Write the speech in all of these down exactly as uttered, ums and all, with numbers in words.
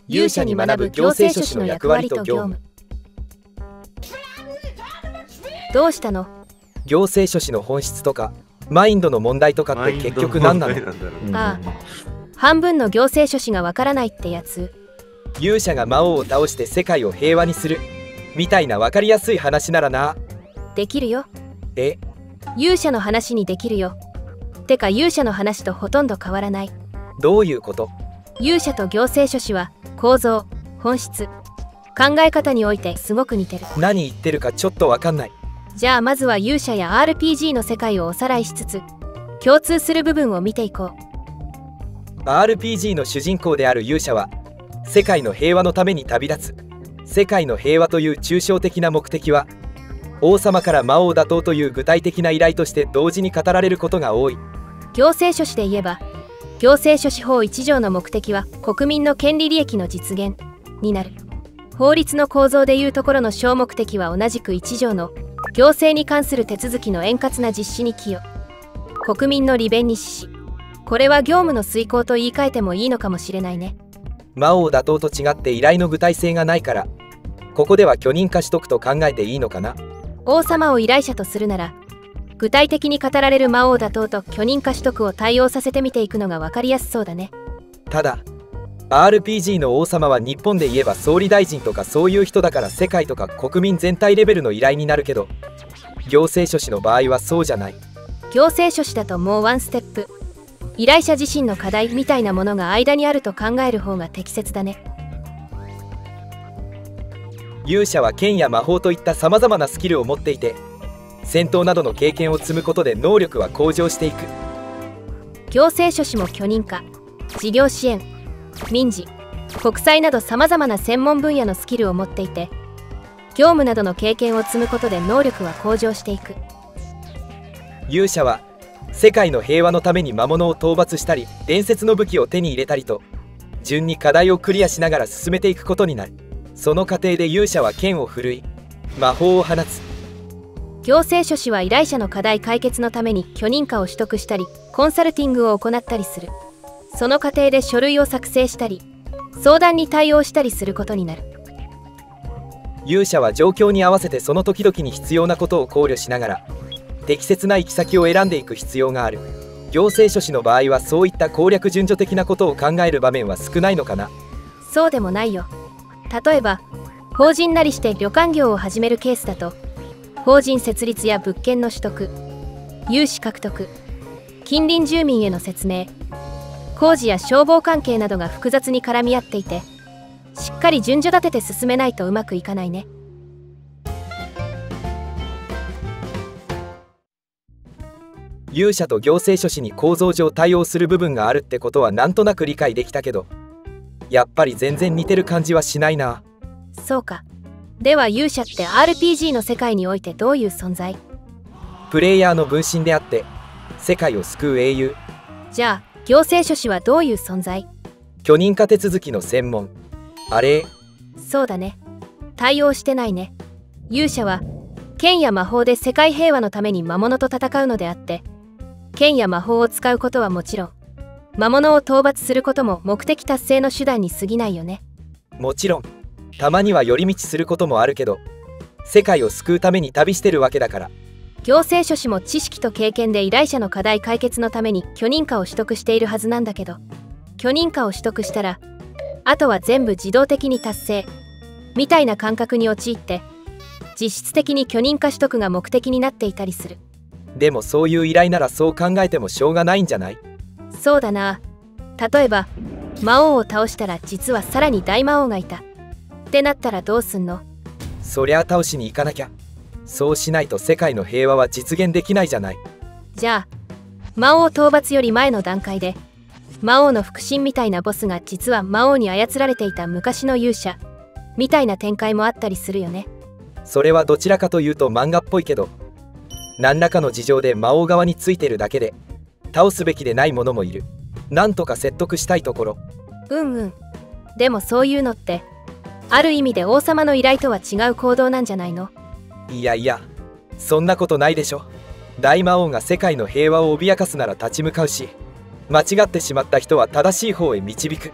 勇者に学ぶ行政書士の役割と業務。 どうしたの？ 行政書士の本質とかマインドの問題とかって結局何なの？ ああ、半分の行政書士がわからないってやつ。 勇者が魔王を倒して世界を平和にするみたいな分かりやすい話ならな。 できるよ。 え？ 勇者の話にできるよ。てか勇者の話とほとんど変わらない。 どういうこと？ 勇者と行政書士は構造、本質、考え方においてすごく似てる。 何言ってるかちょっとわかんない。 じゃあまずは勇者や アールピージー の世界をおさらいしつつ共通する部分を見ていこう。 アールピージー の主人公である勇者は世界の平和のために旅立つ。世界の平和という抽象的な目的は王様から魔王打倒という具体的な依頼として同時に語られることが多い。 行政書士で言えば行政書士法いち条の目的は国民の権利利益の実現になる。法律の構造でいうところの小目的は同じくいち条の行政に関する手続きの円滑な実施に寄与、国民の利便に資し。これは業務の遂行と言い換えてもいいのかもしれないね。 魔王打倒と違って依頼の具体性がないからここでは許認可取得と考えていいのかな。 王様を依頼者とするなら具体的に語られる魔王打倒と許認可取得を対応させてみていくのが分かりやすそうだね。 ただ アールピージー の王様は日本で言えば総理大臣とかそういう人だから世界とか国民全体レベルの依頼になるけど行政書士の場合はそうじゃない。 行政書士だともうワンステップ依頼者自身の課題みたいなものが間にあると考える方が適切だね。 勇者は剣や魔法といったさまざまなスキルを持っていて戦闘などの経験を積むことで能力は向上していく。 行政書士も許認可、事業支援、民事、国際などさまざまな専門分野のスキルを持っていて業務などの経験を積むことで能力は向上していく。 勇者は世界の平和のために魔物を討伐したり伝説の武器を手に入れたりと順に課題をクリアしながら進めていくことになる。その過程で勇者は剣を振るい魔法を放つ。 行政書士は依頼者の課題解決のために許認可を取得したりコンサルティングを行ったりする。その過程で書類を作成したり相談に対応したりすることになる。 勇者は状況に合わせてその時々に必要なことを考慮しながら適切な行き先を選んでいく必要がある。行政書士の場合はそういった攻略順序的なことを考える場面は少ないのかな。 そうでもないよ。例えば法人なりして旅館業を始めるケースだと法人設立や物件の取得、融資獲得、近隣住民への説明、工事や消防関係などが複雑に絡み合っていてしっかり順序立てて進めないとうまくいかないね。 勇者と行政書士に構造上対応する部分があるってことはなんとなく理解できたけどやっぱり全然似てる感じはしないな。 そうか。では勇者って アールピージー の世界においてどういう存在？ プレイヤーの分身であって世界を救う英雄。 じゃあ行政書士はどういう存在？ 許認可手続きの専門。あれ？ そうだね。対応してないね。勇者は剣や魔法で世界平和のために魔物と戦うのであって剣や魔法を使うことはもちろん魔物を討伐することも目的達成の手段に過ぎないよね。 もちろんたまには寄り道することもあるけど世界を救うために旅してるわけだから。 行政書士も知識と経験で依頼者の課題解決のために許認可を取得しているはずなんだけど許認可を取得したらあとは全部自動的に達成みたいな感覚に陥って実質的に許認可取得が目的になっていたりする。 でもそういう依頼ならそう考えてもしょうがないんじゃない？ そうだな。例えば魔王を倒したら実はさらに大魔王がいたってなったらどうすんの？ そりゃあ倒しに行かなきゃ。そうしないと世界の平和は実現できないじゃない。 じゃあ魔王討伐より前の段階で魔王の腹心みたいなボスが実は魔王に操られていた昔の勇者みたいな展開もあったりするよね。 それはどちらかというと漫画っぽいけど何らかの事情で魔王側についてるだけで倒すべきでないものもいる。なんとか説得したいところ。 うんうん。でもそういうのってある意味で王様の依頼とは違う行動なんじゃないの？ いやいやそんなことないでしょ。大魔王が世界の平和を脅かすなら立ち向かうし間違ってしまった人は正しい方へ導く。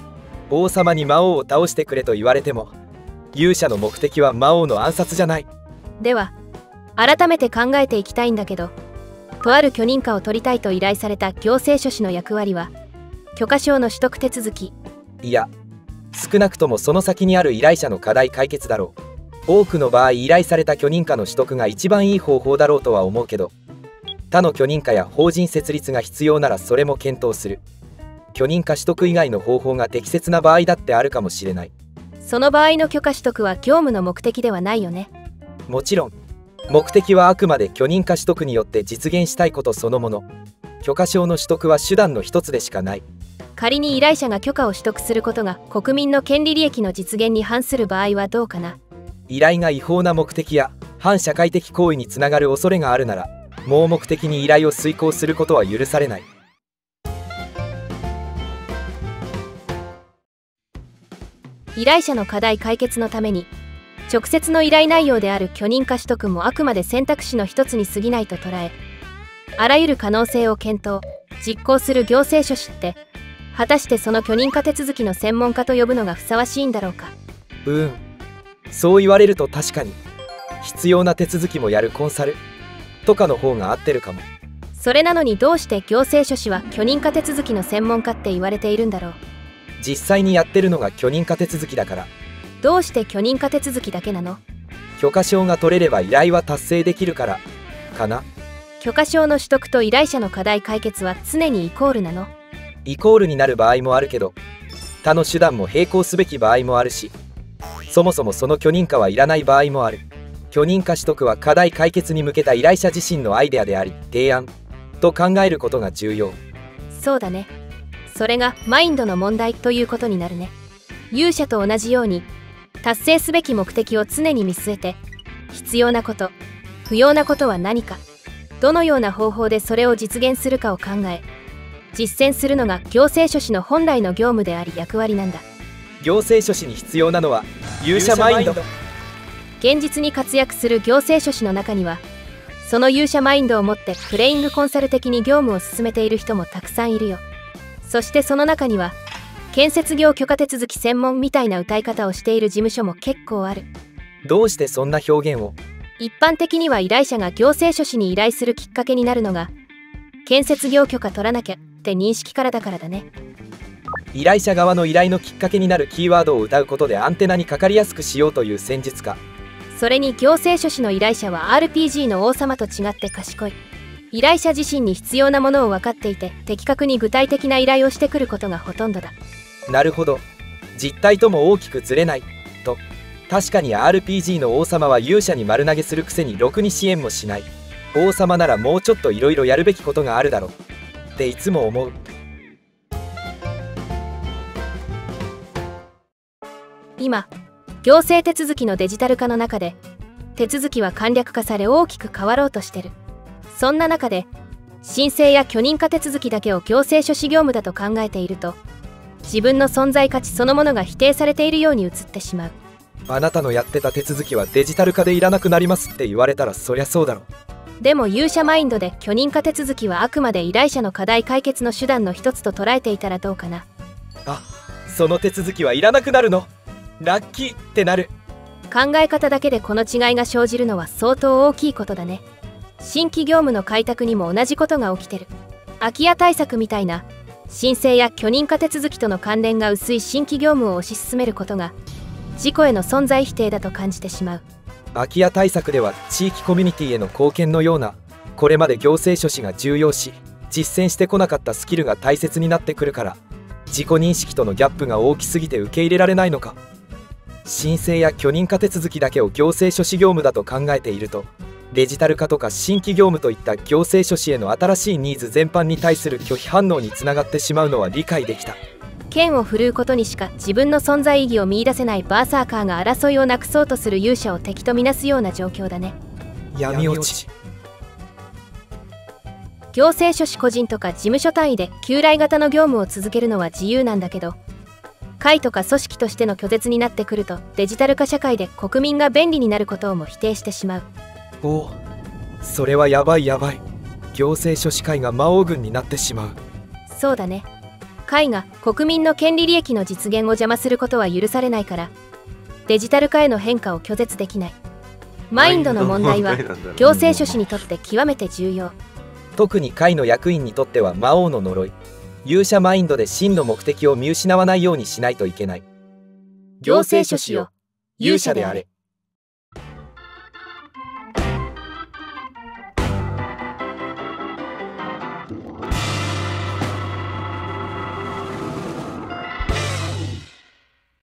王様に魔王を倒してくれと言われても、勇者の目的は魔王の暗殺じゃない。 では改めて考えていきたいんだけど、とある許認可を取りたいと依頼された行政書士の役割は許可証の取得手続き？ いや、少なくともその先にある依頼者の課題解決だろう。多くの場合、依頼された許認可の取得が一番いい方法だろうとは思うけど、他の許認可や法人設立が必要ならそれも検討する。許認可取得以外の方法が適切な場合だってあるかもしれない。 その場合の許可取得は業務の目的ではないよね。 もちろん、目的はあくまで許認可取得によって実現したいことそのもの。許可証の取得は手段の一つでしかない。 仮に依頼者が許可を取得することが国民の権利利益の実現に反する場合はどうかな。 依頼が違法な目的や反社会的行為につながる恐れがあるなら、盲目的に依頼を遂行することは許されない。 依頼者の課題解決のために直接の依頼内容である許認可取得もあくまで選択肢の一つに過ぎないと捉え、あらゆる可能性を検討実行する行政書士って、果たしてその許認可手続きの専門家と呼ぶのがふさわしいんだろうか。 うーん、そう言われると確かに必要な手続きもやるコンサルとかの方が合ってるかも。 それなのにどうして行政書士は許認可手続きの専門家って言われているんだろう。 実際にやってるのが許認可手続きだから。 どうして許認可手続きだけなの？ 許可証が取れれば依頼は達成できるからかな。 許可証の取得と依頼者の課題解決は常にイコールなの？ イコールになる場合もあるけど、他の手段も並行すべき場合もあるし、そもそもその許認可はいらない場合もある。許認可取得は課題解決に向けた依頼者自身のアイデアであり、提案と考えることが重要。 そうだね。それがマインドの問題ということになるね。勇者と同じように達成すべき目的を常に見据えて、必要なこと、不要なことは何か、どのような方法でそれを実現するかを考え、実践するのが行政書士の本来の業務であり役割なんだ。 行政書士に必要なのは勇者マインド。 現実に活躍する行政書士の中には、その勇者マインドを持ってプレイングコンサル的に業務を進めている人もたくさんいるよ。そしてその中には建設業許可手続き専門みたいな謳い方をしている事務所も結構ある。 どうしてそんな表現を？ 一般的には依頼者が行政書士に依頼するきっかけになるのが、建設業許可取らなきゃって認識からだからだね。 依頼者側の依頼のきっかけになるキーワードを謳うことでアンテナにかかりやすくしようという戦術か。 それに行政書士の依頼者は アールピージー の王様と違って賢い。依頼者自身に必要なものを分かっていて、的確に具体的な依頼をしてくることがほとんどだ。 なるほど、実態とも大きくずれないと。確かに アールピージー の王様は勇者に丸投げするくせにろくに支援もしない。王様ならもうちょっといろいろやるべきことがあるだろうっていつも思う。 今行政手続きのデジタル化の中で、手続きは簡略化され大きく変わろうとしてる。そんな中で申請や許認可手続きだけを行政書士業務だと考えていると、自分の存在価値そのものが否定されているように映ってしまう。 あなたのやってた手続きはデジタル化でいらなくなりますって言われたらそりゃそうだろ。 でも勇者マインドで許認可手続きはあくまで依頼者の課題解決の手段の一つと捉えていたらどうかな。 あ、その手続きはいらなくなるの？ラッキーってなる。 考え方だけでこの違いが生じるのは相当大きいことだね。新規業務の開拓にも同じことが起きてる。空き家対策みたいな申請や許認可手続きとの関連が薄い新規業務を推し進めることが自己への存在否定だと感じてしまう。 空き家対策では地域コミュニティへの貢献のような、これまで行政書士が重要視実践してこなかったスキルが大切になってくるから、自己認識とのギャップが大きすぎて受け入れられないのか。申請や許認可手続きだけを行政書士業務だと考えていると、デジタル化とか新規業務といった行政書士への新しいニーズ全般に対する拒否反応につながってしまうのは理解できた。 剣を振るうことにしか自分の存在意義を見出せないバーサーカーが争いをなくそうとする勇者を敵とみなすような状況だね。 闇落ち。 行政書士個人とか事務所単位で旧来型の業務を続けるのは自由なんだけど、会とか組織としての拒絶になってくると、デジタル化社会で国民が便利になることをも否定してしまう。 おお、それはやばいやばい。行政書士会が魔王軍になってしまう。 そうだね。 会が国民の権利利益の実現を邪魔することは許されないから、デジタル化への変化を拒絶できない。マインドの問題は行政書士にとって極めて重要。 特に会の役員にとっては魔王の呪い。勇者マインドで真の目的を見失わないようにしないといけない。 行政書士よ、勇者であれ。